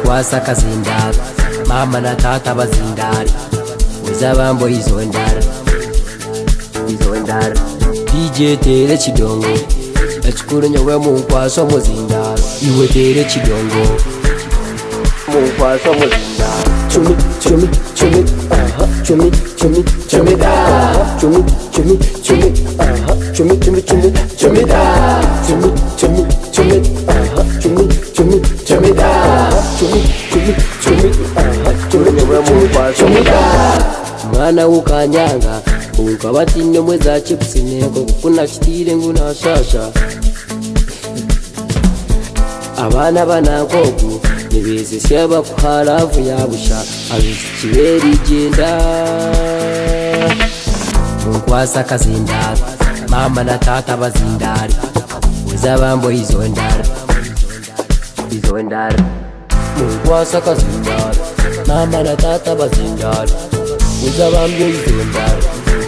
munkwasa kazindaro mama na tata bazindari uzabambo izo ndara DJ tere chidongo achikuru nyawe munkwaso muzindaro iwe tere chidongo munkwaso muzindaro chumi da chumi da mwana ukanyanga ukabatine mweza chipusineko kuna chitire nguna shasha abana banankogu nibeze syaba kuharavu yabusha abikiberi genda munkwasa kazindaro mama na tata bazindari uzabambo izo ndara munkwasa kazindaro mama na tata bazindari uzabambo izo ndara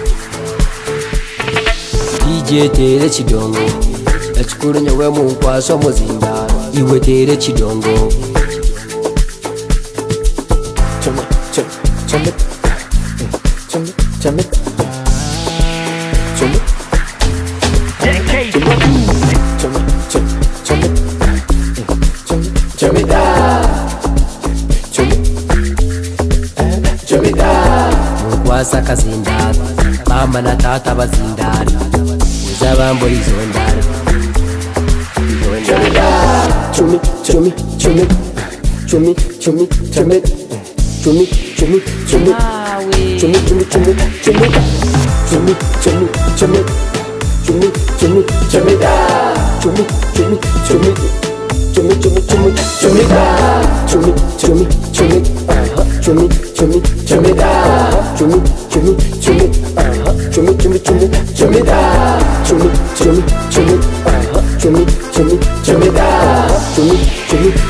DJ tere chidongo achikuru nyawe munkwaso muzindaro iwe tere chidongo munkwasa kazindaro mama na tata bazindari uzabambo izo ndara chumi da